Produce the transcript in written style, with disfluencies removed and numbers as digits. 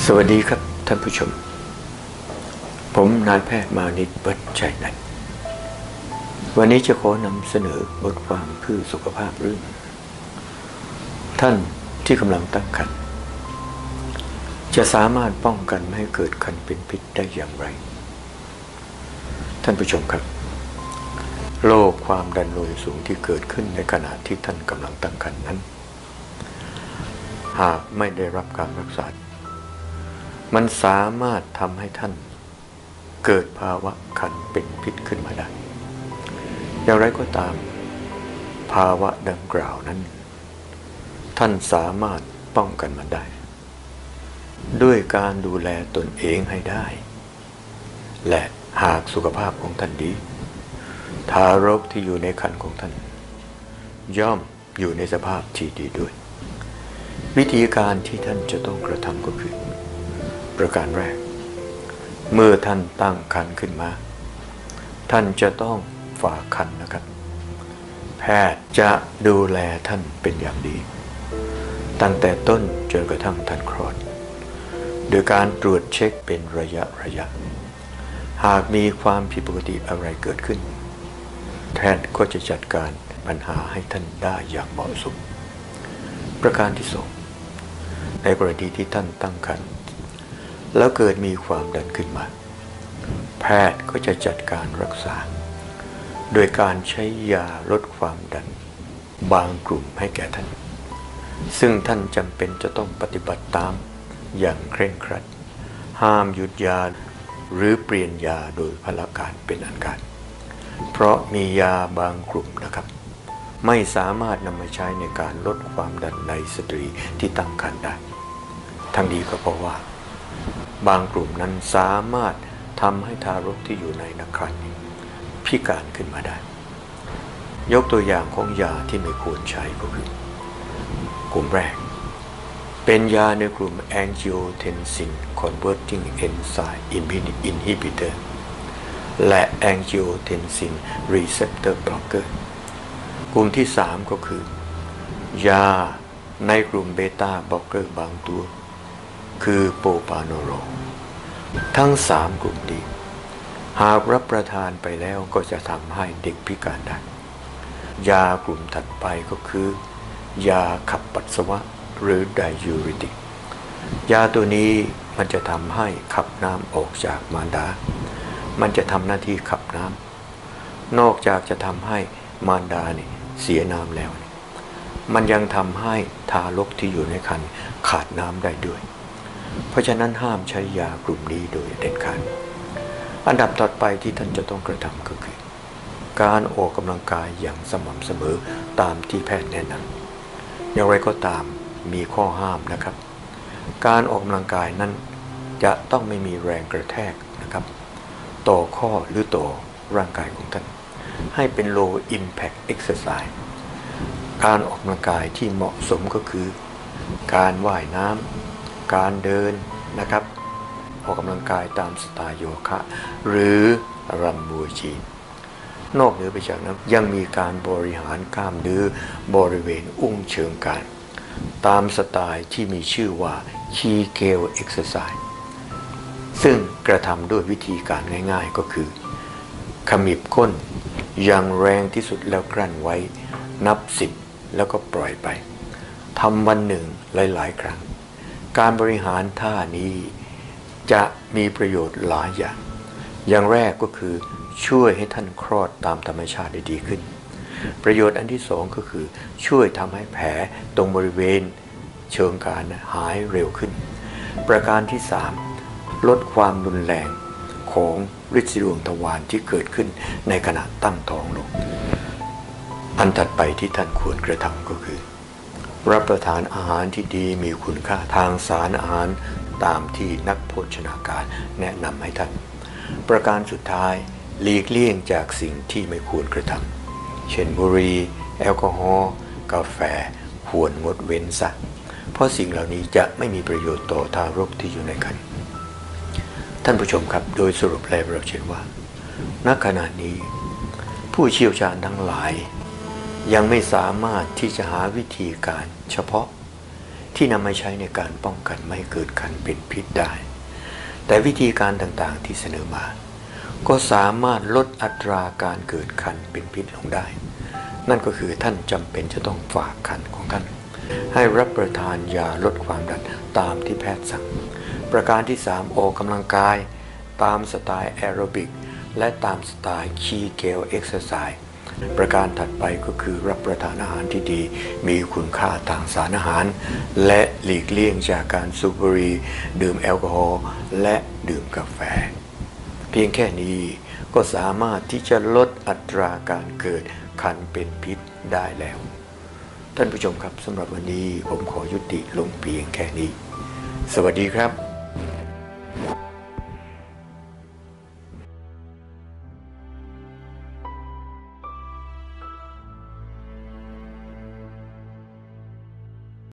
สวัสดีครับท่านผู้ชมผมนายแพทย์มานิตเบิร์ตชัยนันท์วันนี้จะขอนำเสนอบทความเพื่อสุขภาพเรื่องท่านที่กำลังตั้งครรภ์จะสามารถป้องกันไม่ให้เกิดคันเป็นพิษได้อย่างไรท่านผู้ชมครับโรคความดันโลหิตสูงที่เกิดขึ้นในขณะที่ท่านกำลังตั้งครรภ์นั้นหากไม่ได้รับการรักษามันสามารถทำให้ท่านเกิดภาวะคันเป็นพิษขึ้นมาได้อย่างไรก็ตามภาวะดังกล่าวนั้นท่านสามารถป้องกันมันได้ด้วยการดูแลตนเองให้ได้และหากสุขภาพของท่านดีทารกที่อยู่ในครรภ์ของท่านย่อมอยู่ในสภาพที่ดีด้วยวิธีการที่ท่านจะต้องกระทำก็คือประการแรกเมื่อท่านตั้งครรภ์ขึ้นมาท่านจะต้องฝากครรภ์นะครับแพทย์จะดูแลท่านเป็นอย่างดีตั้งแต่ต้นจนกระทั่งท่านคลอดโดยการตรวจเช็คเป็นระยะหากมีความผิดปกติอะไรเกิดขึ้นแพทย์ก็จะจัดการปัญหาให้ท่านได้อย่างเหมาะสมประการที่สองในกรณีที่ท่านตั้งครรภ์แล้วเกิดมีความดันขึ้นมาแพทย์ก็จะจัดการรักษาโดยการใช้ยาลดความดันบางกลุ่มให้แก่ท่านซึ่งท่านจำเป็นจะต้องปฏิบัติตามอย่างเคร่งครัดห้ามหยุดยาหรือเปลี่ยนยาโดยพลการเป็นอันขาดเพราะมียาบางกลุ่มนะครับไม่สามารถนำมาใช้ในการลดความดันในสตรีที่ตั้งครรภ์ได้ทั้งนี้ก็เพราะว่าบางกลุ่มนั้นสามารถทำให้ทารกที่อยู่ในครรภ์พิการขึ้นมาได้ยกตัวอย่างของยาที่ไม่ควรใช้ก็คือกลุ่มแรกเป็นยาในกลุ่ม angiotensin converting enzyme inhibitor และ angiotensin receptor blocker กลุ่มที่3ก็คือยาในกลุ่มเบต้าบล็อกเกอร์บางตัวคือโปรปาโนโลทั้ง3กลุ่มนี้หากรับประทานไปแล้วก็จะทำให้เด็กพิการได้ยากลุ่มถัดไปก็คือยาขับปัสสาวะหรือไดยูริติกยาตัวนี้มันจะทำให้ขับน้ำออกจากมารดามันจะทำหน้าที่ขับน้ำนอกจากจะทำให้มารดาเสียน้ำแล้วมันยังทำให้ทารกที่อยู่ในครรภ์ขาดน้ำได้ด้วยเพราะฉะนั้นห้ามใช้ยากลุ่มนี้โดยเด็ดขาดอันดับต่อไปที่ท่านจะต้องกระทำก็คือการออกกำลังกายอย่างสม่ำเสมอตามที่แพทย์แนะนำอย่างไรก็ตามมีข้อห้ามนะครับการออกกำลังกายนั้นจะต้องไม่มีแรงกระแทกนะครับต่อข้อหรือต่อร่างกายของท่านให้เป็น low impact exercise การออกกำลังกายที่เหมาะสมก็คือการว่ายน้ำการเดินนะครับออกกำลังกายตามสไตล์โยคะหรือรัมโบชีนอกเหนือไปจากนั้นยังมีการบริหารกล้ามเนื้อบริเวณอุ้งเชิงกรานตามสไตล์ที่มีชื่อว่า Kegel Exercise ซึ่งกระทำด้วยวิธีการง่ายๆก็คือขมิบก้นอย่างแรงที่สุดแล้วกลั้นไว้นับ10แล้วก็ปล่อยไปทำวันหนึ่งหลายๆครั้งการบริหารท่านี้จะมีประโยชน์หลายอย่างแรกก็คือช่วยให้ท่านคลอดตามธรรมชาติได้ดีขึ้นประโยชน์อันที่2ก็คือช่วยทำให้แผลตรงบริเวณเชิงกรานหายเร็วขึ้นประการที่3ลดความรุนแรงของฤทธิ์ดวงทวารที่เกิดขึ้นในขณะตั้งท้องลงอันถัดไปที่ท่านควรกระทำก็คือรับประทานอาหารที่ดีมีคุณค่าทางสารอาหารตามที่นักโภชนาการแนะนำให้ท่านประการสุดท้ายหลีกเลี่ยงจากสิ่งที่ไม่ควรกระทำเช่นบุหรี่แอลกอฮอล์กาแฟควรงดเว้นซะเพราะสิ่งเหล่านี้จะไม่มีประโยชน์ต่อทารกที่อยู่ในครรภ์ท่านผู้ชมครับโดยสรุปแล้วเราเห็นว่าณขณะนี้ผู้เชี่ยวชาญทั้งหลายยังไม่สามารถที่จะหาวิธีการเฉพาะที่นำมาใช้ในการป้องกันไม่ให้เกิดคันเป็นพิษได้แต่วิธีการต่างๆที่เสนอมาก็สามารถลดอัตราการเกิดคันเป็นพิษลงได้นั่นก็คือท่านจำเป็นจะต้องฝากคันของท่านให้รับประทานยาลดความดันตามที่แพทย์สั่งประการที่ 3 ออกกำลังกายตามสไตล์แอโรบิกและตามสไตล์คีเกลเอ็กซ์ไซส์ประการถัดไปก็คือรับประทานอาหารที่ดีมีคุณค่าทางสารอาหารและหลีกเลี่ยงจากการสูบบุหรี่ดื่มแอลกอฮอล์และดื่มกาแฟเพียงแค่นี้ก็สามารถที่จะลดอัตราการเกิดคันเป็นพิษได้แล้วท่านผู้ชมครับสำหรับวันนี้ผมขอยุติลงเพียงแค่นี้สวัสดีครับ